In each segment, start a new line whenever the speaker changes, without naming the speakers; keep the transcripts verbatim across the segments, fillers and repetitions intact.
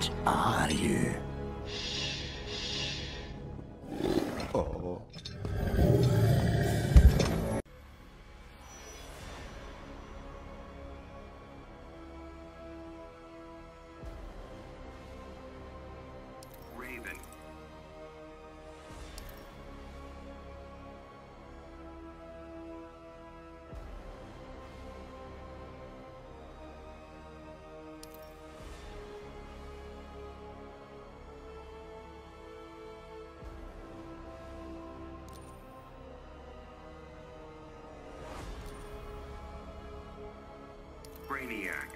What are you? Oh.
Raven. Brainiac.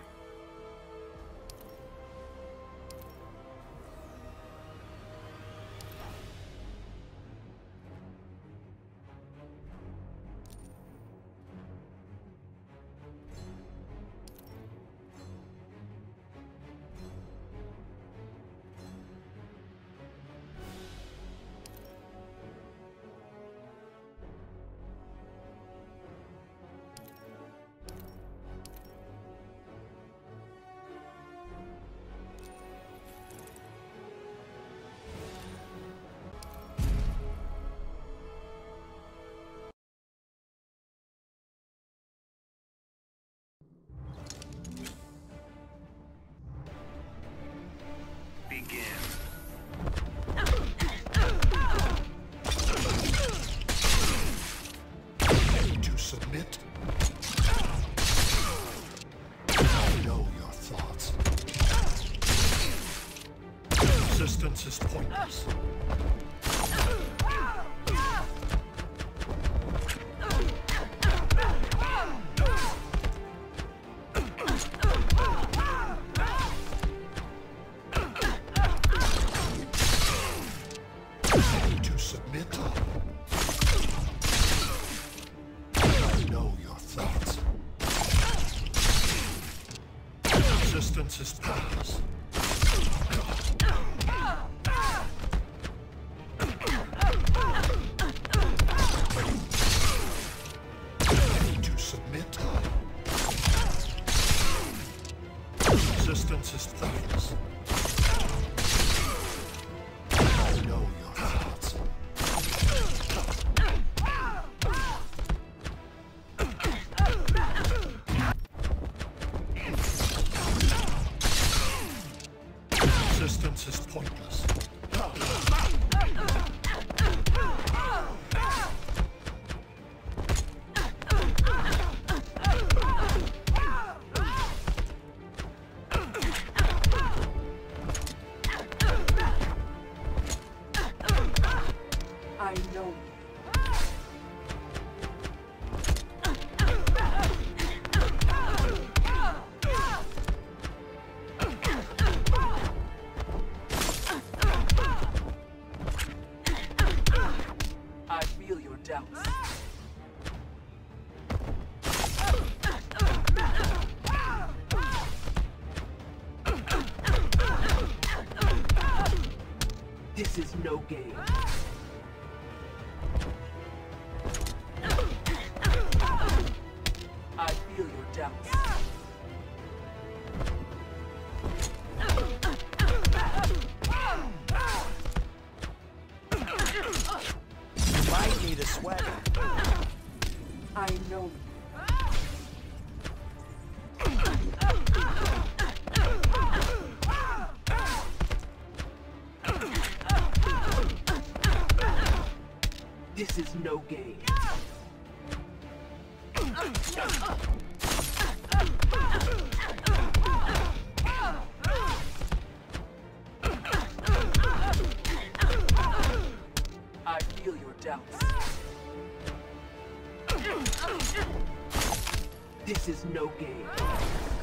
Begin.
Ready to submit? I know your thoughts. Resistance is pointless. Submit. I know your thoughts. Resistance is powerless. Ready to submit. Resistance is powerless. I know your thoughts. Resistance is pointless.
I know. I feel your doubts. This is no game. I feel your doubts.
You might need a swagger.
I know. This is no game. I feel your doubts. This is no game.